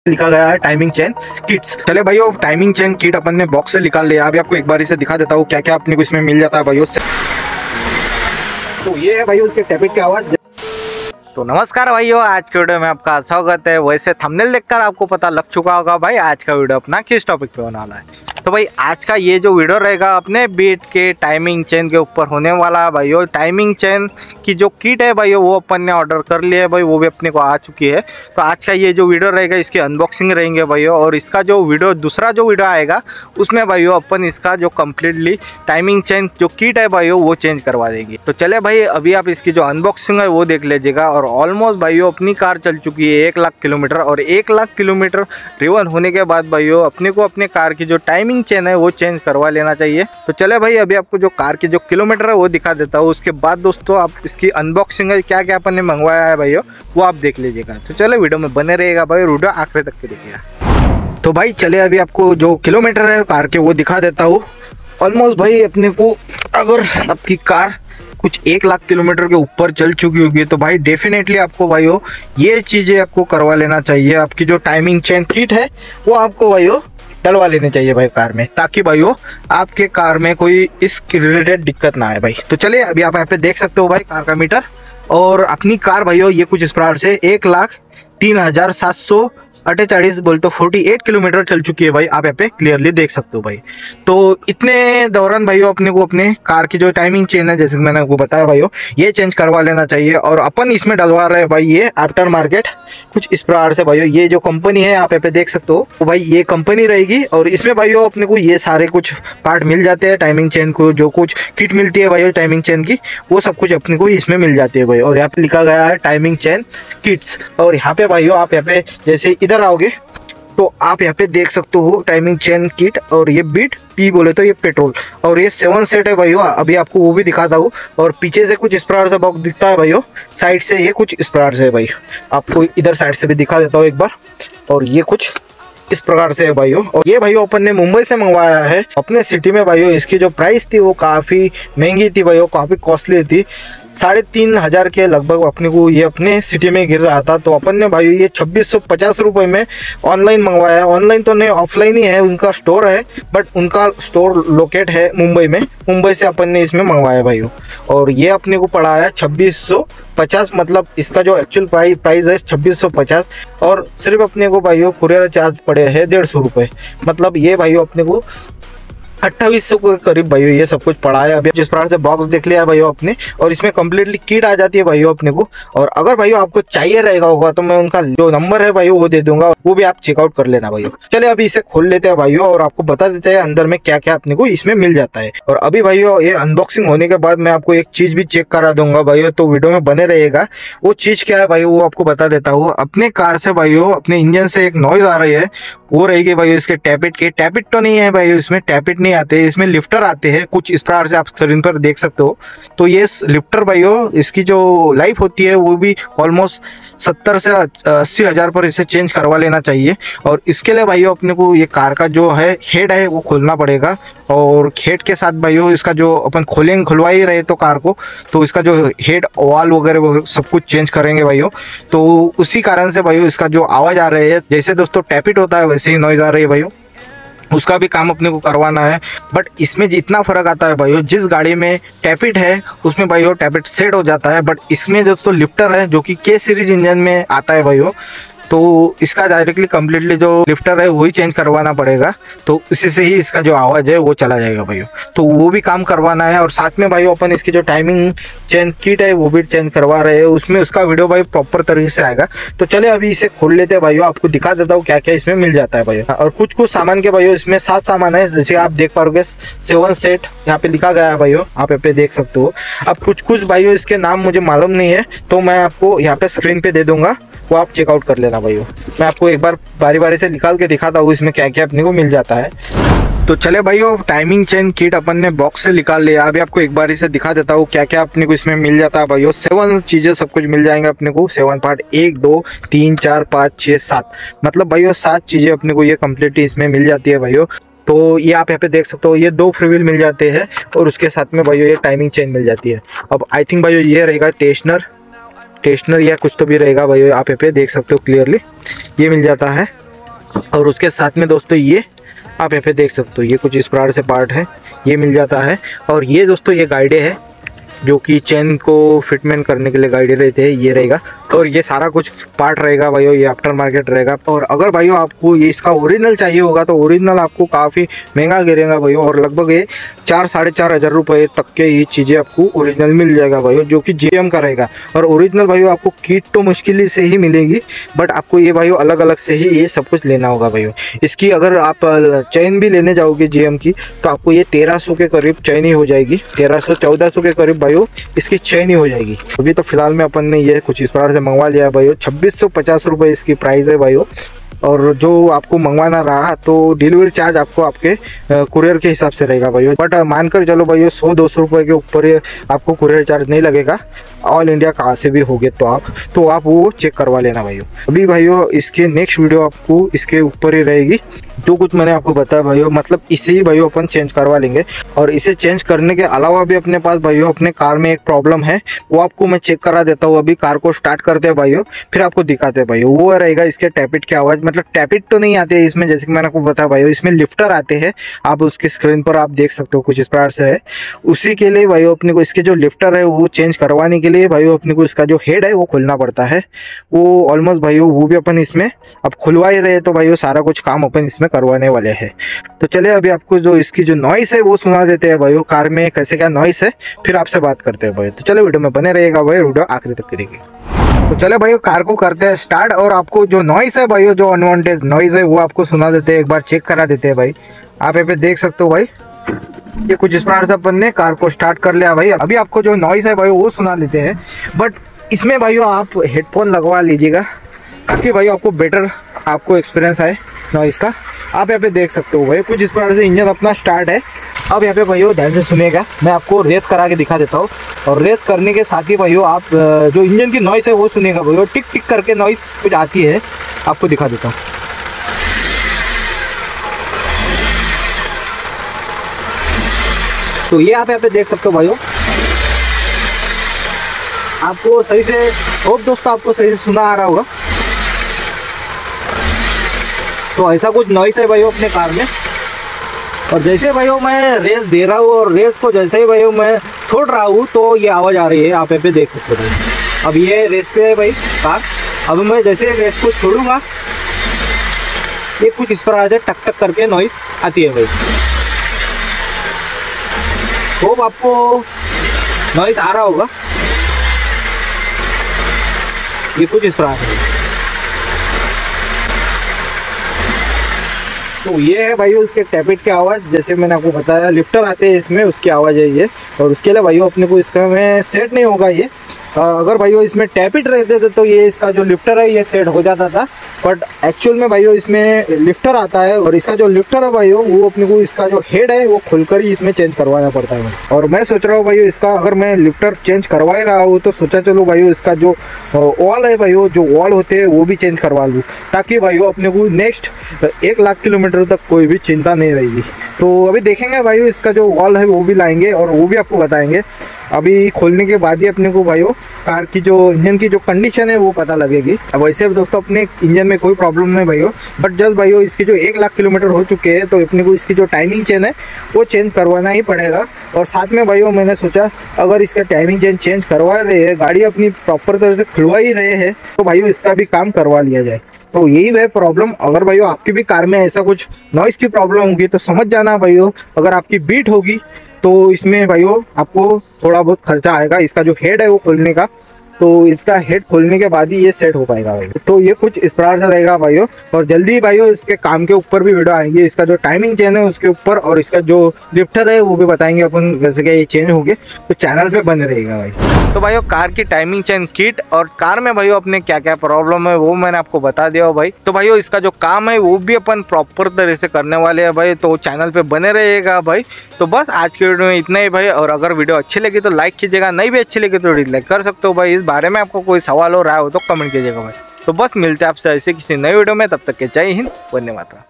लिखा गया है टाइमिंग चेन किट्स। चले भाइयों, टाइमिंग चेन किट अपन ने बॉक्स से निकाल लिया। अभी आपको एक बार इसे दिखा देता हूँ क्या क्या अपने को इसमें मिल जाता है भाइयों। तो ये है भाइयों उसके टैबलेट की आवाज। तो नमस्कार भाइयों, आज के वीडियो में आपका स्वागत है। वैसे थंबनेल देखकर आपको पता लग चुका होगा भाई आज का वीडियो अपना किस टॉपिक पे होने वाला है। तो भाई आज का ये जो वीडियो रहेगा अपने बीट के टाइमिंग चेन के ऊपर होने वाला है भाइयों। टाइमिंग चेन की जो किट है भाइयों वो अपन ने ऑर्डर कर लिया है भाई, वो भी अपने को आ चुकी है। तो आज का ये जो वीडियो रहेगा इसकी अनबॉक्सिंग रहेंगे भाइयों, और इसका जो वीडियो दूसरा जो वीडियो आएगा उसमें भाइयों अपन इसका जो कम्प्लीटली टाइमिंग चेन जो किट है भाइयों वो चेंज करवा देंगे। तो चले भाई अभी आप इसकी जो अनबॉक्सिंग है वो देख लीजिएगा। और ऑलमोस्ट भाइयों अपनी कार चल चुकी है 1 लाख किलोमीटर, और 1 लाख किलोमीटर ड्रिवन होने के बाद भाइयों अपने को अपने कार की जो टाइमिंग चेन है वो चेंज करवा लेना चाहिए। तो चले भाई अभी आपको जो कार की जो किलोमीटर है वो दिखा देता हूँ। उसके बाद दोस्तों आप इसकी अनबॉक्सिंग है क्या क्या अपन ने मंगवाया है भाइयों वो आप देख लीजिएगा। तो चले वीडियो में बने रहेगा भाई, वीडियो आखिर तक के देखिएगा। तो भाई चले अभी आपको जो किलोमीटर है कार के वो दिखा देता हूँ। ऑलमोस्ट भाई अपने को अगर आपकी कार कुछ 1 लाख किलोमीटर के ऊपर चल चुकी होगी तो भाई डेफिनेटली आपको भाइयों ये चीज़ें आपको करवा लेना चाहिए। आपकी जो टाइमिंग चेन किट है वो आपको भाइयों डलवा लेने चाहिए भाई कार में, ताकि भाइयों आपके कार में कोई इस रिलेटेड दिक्कत ना आए भाई। तो चलिए अभी आप यहाँ पे देख सकते हो भाई कार का मीटर, और अपनी कार भाइयों ये कुछ इस प्रकार से 1,03,748 बोल तो 48 किलोमीटर चल चुकी है भाई। आप यहाँ पे क्लियरली देख सकते हो भाई। तो इतने दौरान भाइयों अपने को अपने कार की जो टाइमिंग चेन है जैसे मैंने आपको बताया भाइयों ये चेंज करवा लेना चाहिए। और अपन इसमें डलवा रहे हैं भाई ये आफ्टर मार्केट कुछ इस प्रकार से भाइयों। ये जो कंपनी है आप यहाँ पे देख सकते हो तो भाई ये कंपनी रहेगी, और इसमें भाइयों अपने को ये सारे कुछ पार्ट मिल जाते हैं टाइमिंग चेन को, जो कुछ किट मिलती है भाइयों टाइमिंग चेन की वो सब कुछ अपने को इसमें मिल जाती है भाई। और यहाँ पे लिखा गया है टाइमिंग चेन किट्स। और यहाँ पे भाइयों आप यहाँ पे जैसे इधर आओगे तो आप यहाँ पे देख सकते हो टाइमिंग चेन किट, और ये बीट पी बोले तो ये पेट्रोल, और ये 7 सेट है भाइयों। अभी आपको वो भी दिखाता हूँ। और पीछे से कुछ इस प्रकार से बॉक्स दिखता है भाइयों, साइड से ये कुछ इस प्रकार से है भाई। आपको इधर साइड से भी दिखा देता हूँ एक बार, और ये कुछ इस प्रकार से है भाइयों। और ये भाइयों अपन ने मुंबई से मंगवाया है अपने सिटी में भाइयों। इसकी जो प्राइस थी वो काफ़ी महंगी थी भाइयों, काफ़ी कॉस्टली थी। 3,500 के लगभग अपने को ये अपने सिटी में गिर रहा था। तो अपन ने भाई ये 2650 रुपये में ऑनलाइन मंगवाया है। ऑनलाइन तो नहीं, ऑफलाइन ही है, उनका स्टोर है, बट उनका स्टोर लोकेट है मुंबई में। मुंबई से अपन ने इसमें मंगवाया भाइयों। और ये अपने को पड़ा है 2650, मतलब इसका जो एक्चुअल प्राइस है 2650, और सिर्फ अपने को भाइयों कुरियर चार्ज पड़े हैं 150 रुपये। मतलब ये भाइयों अपने को 2800 के करीब भाइयों ये सब कुछ पड़ा है। अभी जिस प्रकार से बॉक्स देख लिया भाइयों अपने, और इसमें कम्प्लीटली किट आ जाती है भाइयों अपने को। और अगर भाइयों आपको चाहिए रहेगा होगा तो मैं उनका जो नंबर है भाइयों वो दे दूंगा, वो भी आप चेकआउट कर लेना भाइयों। चलिए अभी इसे खोल लेते हैं भाइयों और आपको बता देते हैं अंदर में क्या क्या अपने को इसमें मिल जाता है। और अभी भाइयों ये अनबॉक्सिंग होने के बाद मैं आपको एक चीज भी चेक करा दूंगा भाइयों, तो वीडियो में बने रहेगा। वो चीज क्या है भाइयों वो आपको बता देता हूँ। अपने कार से भाइयों अपने इंजन से एक नॉइज आ रही है, वो रहेगी भाइयों इसके टैपिट के। टैपिट तो नहीं है भाइयों, इसमें टैपिट नहीं आते, इसमें लिफ्टर आते हैं कुछ इस प्रकार से आप स्क्रीन पर देख सकते हो। तो ये लिफ्टर भाइयों इसकी जो लाइफ होती है वो भी ऑलमोस्ट 70 से 80 हज़ार पर इसे चेंज करवा लेना चाहिए। और इसके लिए भाइयों अपने को ये कार का जो है हेड है वो खोलना पड़ेगा। और हेड के साथ भाइयों इसका जो अपन खुलवा ही रहे तो कार को, तो इसका जो हेड वाल वगैरह वो सब कुछ चेंज करेंगे भाइयों। तो उसी कारण से भाइयों इसका जो आवाज़ आ रही है, जैसे दोस्तों टैपिट होता है वैसे ही नॉइज आ रही है भाइयों, उसका भी काम अपने को करवाना है। बट इसमें जितना फर्क आता है भाइयों, जिस गाड़ी में टैपिट है उसमें भाइयों टैपिट सेट हो जाता है, बट इसमें दोस्तों लिफ्टर है जो कि के सीरीज इंजन में आता है भाइयों, तो इसका डायरेक्टली कम्प्लीटली जो लिफ्टर है वही चेंज करवाना पड़ेगा। तो इसी से ही इसका जो आवाज़ है वो चला जाएगा भाइयों, तो वो भी काम करवाना है। और साथ में भाइयों अपन इसकी जो टाइमिंग चेन किट है वो भी चेंज करवा रहे हैं, उसमें उसका वीडियो भाई प्रॉपर तरीके से आएगा। तो चले अभी इसे खोल लेते हैं भाइयों, आपको दिखा देता हूँ क्या क्या इसमें मिल जाता है भाइयों। और कुछ सामान के भाइयों इसमें 7 सामान है, जैसे आप देख पाओगे 7 सेट यहाँ पे लिखा गया है भाइयों, आप यहाँ पे देख सकते हो। अब कुछ भाइयों इसके नाम मुझे मालूम नहीं है, तो मैं आपको यहाँ पे स्क्रीन पे दे दूंगा, वो आप चेकआउट कर लेना भाइयों। मैं आपको एक बार बारी बारी से निकाल के दिखाता हूँ इसमें क्या क्या अपने को मिल जाता है। तो चले भाइयों टाइमिंग चेन किट अपन ने बॉक्स से निकाल लिया। अभी आपको एक बार इसे दिखा देता हूँ क्या क्या अपने को इसमें मिल जाता है भाइयों। 7 चीजें सब कुछ मिल जाएंगे अपने को, 7 पार्ट, 1 2 3 4 5 6 7, मतलब भाइयों 7 चीजें अपने को ये कम्प्लीटली इसमें मिल जाती है भाइयों। तो ये आप यहाँ पे देख सकते हो, ये 2 फ्रीव्हील मिल जाते हैं, और उसके साथ में भाइयों ये टाइमिंग चेन मिल जाती है। अब आई थिंक भाइयों ये रहेगा टेस्टनर या कुछ तो भी रहेगा भाई, आप यहाँ पे देख सकते हो क्लियरली ये मिल जाता है। और उसके साथ में दोस्तों ये आप यहाँ पे देख सकते हो, ये कुछ इस प्रकार से पार्ट है, ये मिल जाता है। और ये दोस्तों ये गाइडे है जो कि चेन को फिटमेंट करने के लिए गाइडे रहते हैं, ये रहेगा। और ये सारा कुछ पार्ट रहेगा भाइयों, ये आफ्टर मार्केट रहेगा। और अगर भाइयों आपको ये इसका ओरिजिनल चाहिए होगा तो ओरिजिनल आपको काफ़ी महंगा गिरेगा भाइयों, और लगभग ये 4-4.5 हज़ार रुपये तक के ये चीज़ें आपको ओरिजिनल मिल जाएगा भाइयों, जो कि GM का रहेगा। और ओरिजिनल भाइयों आपको किट तो मुश्किल से ही मिलेगी, बट आपको ये भाइयों अलग अलग से ही ये सब कुछ लेना होगा भाइयों। इसकी अगर आप चेन भी लेने जाओगे GM की तो आपको ये 1300 के करीब चेन ही हो जाएगी, 1300-1400 के करीब भाइयों इसकी चेन ही हो जाएगी। अभी तो फिलहाल में अपन ने ये कुछ इस प्रकार से मंगवा लिया है भाइयों, 2650 रुपये इसकी प्राइस है भाइयों। और जो आपको मंगवाना रहा तो डिलीवरी चार्ज आपको आपके कुरियर के हिसाब से रहेगा भाइयों, बट मानकर चलो भाइयों 100-200 रुपये के ऊपर आपको कुरियर चार्ज नहीं लगेगा। ऑल इंडिया कहाँ से भी होगे तो आप वो चेक करवा लेना भाइयों। अभी भाइयों इसके नेक्स्ट वीडियो आपको इसके ऊपर ही रहेगी, जो कुछ मैंने आपको बताया भाइयों, मतलब इसे ही भाइयों अपन चेंज करवा लेंगे। और इसे चेंज करने के अलावा भी अपने पास भाइयों अपने कार में एक प्रॉब्लम है, वो आपको मैं चेक करा देता हूँ। अभी कार को स्टार्ट करते हैं भाइयों, फिर आपको दिखाते हैं भाइयों। वो रहेगा इसके टैपिट की आवाज़, मतलब टैपिट तो नहीं आते है इसमें, जैसे कि मैंने आपको बताया भाइयों इसमें लिफ्टर आते हैं, आप उसकी स्क्रीन पर आप देख सकते हो कुछ इस प्रकार से है। उसी के लिए भाइयों अपने को इसके जो लिफ्टर है वो चेंज करवाने के लिए भाइयों अपने को इसका जो हेड है वो खोलना पड़ता है। वो ऑलमोस्ट भाइयों वो भी अपन इसमें अब खुलवा ही रहे, तो भाइयों सारा कुछ काम अपन इसमें करवाने वाले हैं। तो चलिए अभी आपको जो इसकी जो नॉइस है वो सुना देते हैं भाइयों, कार में कैसे क्या नॉइस है, फिर आपसे बात करते हैं भाइयों। तो चलो वीडियो में बने रहेगा भाई, वीडियो आखिरी तक करेंगे। तो चले भाइयों कार को करते हैं स्टार्ट, और आपको जो नॉइस है भाइयों, जो अनवांटेड नॉइस है वो आपको सुना देते हैं, एक बार चेक करा देते हैं भाई। आप यहाँ पे देख सकते हो भाई, ये कुछ इस प्रकार से अपन ने कार को स्टार्ट कर लिया भाई। अभी आपको जो नॉइस है भाई वो सुना लेते हैं, बट इसमें भाइयों आप हेडफोन लगवा लीजिएगा ताकि भाई आपको बेटर आपको एक्सपीरियंस आए नॉइस का। आप यहाँ पे देख सकते हो भाई कुछ इस प्रकार से इंजन अपना स्टार्ट है। अब यहाँ पे भाइयों ध्यान से सुनेगा, मैं आपको रेस करा के दिखा देता हूँ, और रेस करने के साथ ही भाइयों आप जो इंजन की नॉइस है वो सुनेगा भाइयों, टिक टिक करके नॉइस कुछ आती है, आपको दिखा देता हूँ। तो ये आप यहाँ पे देख सकते हो भाइयों, आपको सही से होप दोस्तों आपको सही से सुना आ रहा होगा। तो ऐसा कुछ नॉइस है भाइयों अपने कार में। और जैसे भाइयों मैं रेस दे रहा हूँ और रेस को जैसे ही भाइयों मैं छोड़ रहा हूँ तो ये आवाज़ आ रही है, आप यहाँ पे देख सकते हो भाई। अब ये रेस पे है भाई कार, अब मैं जैसे रेस को छोड़ूंगा ये कुछ इस प्रकार से टक टक करके नॉइस आती है भाई। होप आपको नॉइस आ रहा होगा, ये कुछ इस प्रकार है। तो ये है भाइयों उसके टैपिट की आवाज़, जैसे मैंने आपको बताया लिफ्टर आते हैं इसमें, उसकी आवाज़ है ये। और उसके लिए भाइयों अपने को इसका में सेट नहीं होगा ये, अगर भाइयों इसमें टैपिट रहते थे तो ये इसका जो लिफ्टर है ये सेट हो जाता था, बट एक्चुअल में भाइयों इसमें लिफ्टर आता है। और इसका जो लिफ्टर है भाइयों वो अपने को इसका जो हेड है वो खुलकर ही इसमें चेंज करवाना पड़ता है। और मैं सोच रहा हूँ भाइयों इसका अगर मैं लिफ्टर चेंज करवा ही रहा हूँ तो सोचा चलो भाइयों इसका जो वॉल है भाइयों, जो वॉल होते हैं वो भी चेंज करवा लूँ, ताकि भाइयों अपने को नेक्स्ट 1 लाख किलोमीटर तक कोई भी चिंता नहीं रहेगी। तो अभी देखेंगे भाइयों इसका जो वॉल है वो भी लाएंगे और वो भी आपको बताएंगे। अभी खोलने के बाद ही अपने को भाइयों कार की जो इंजन की जो कंडीशन है वो पता लगेगी। अब वैसे दोस्तों अपने इंजन में कोई प्रॉब्लम नहीं भाइयों, बट जस्ट भाइयों इसकी जो 1 लाख किलोमीटर हो चुके हैं तो अपने को इसकी जो टाइमिंग चेन है वो चेंज करवाना ही पड़ेगा। और साथ में भाइयों मैंने सोचा अगर इसका टाइमिंग चेन चेंज करवा रहे हैं, गाड़ी अपनी प्रॉपर तरह से खुलवा ही रहे हैं, तो भाइयों इसका भी काम करवा लिया जाए। तो यही है प्रॉब्लम। अगर भाइयों आपकी भी कार में ऐसा कुछ नॉइस की प्रॉब्लम होगी तो समझ जाना भाइयों, अगर आपकी बीट होगी तो इसमें भाइयों आपको थोड़ा बहुत खर्चा आएगा। इसका जो हेड है वो खोलने का, तो इसका हेड खोलने के बाद ही ये सेट हो पाएगा भाई। तो ये कुछ इस प्रकार से रहेगा भाइयों, और जल्दी भाइयों इसके काम के ऊपर भी वीडियो आएंगे, इसका जो टाइमिंग चेन है उसके ऊपर, और इसका जो लिफ्टर है वो भी बताएंगे अपन जैसे कि ये चेंज हो गए, तो चैनल पे बने रहेगा भाई। तो भाइयों कार की टाइमिंग चेन किट और कार में भाइयों अपने क्या क्या प्रॉब्लम है वो मैंने आपको बता दिया हो भाई। तो भाइयों इसका जो काम है वो भी अपन प्रॉपर तरह से करने वाले हैं भाई, तो चैनल पे बने रहिएगा भाई। तो बस आज के वीडियो में इतना ही भाई, और अगर वीडियो अच्छी लगी तो लाइक कीजिएगा, नहीं भी अच्छी लगी तो डिसलाइक कर सकते हो भाई। इस बारे में आपको कोई सवाल हो रहा हो तो कमेंट कीजिएगा भाई। तो बस मिलते हैं आपसे ऐसे किसी नई वीडियो में, तब तक के जय हिंद, वंदे मातरम।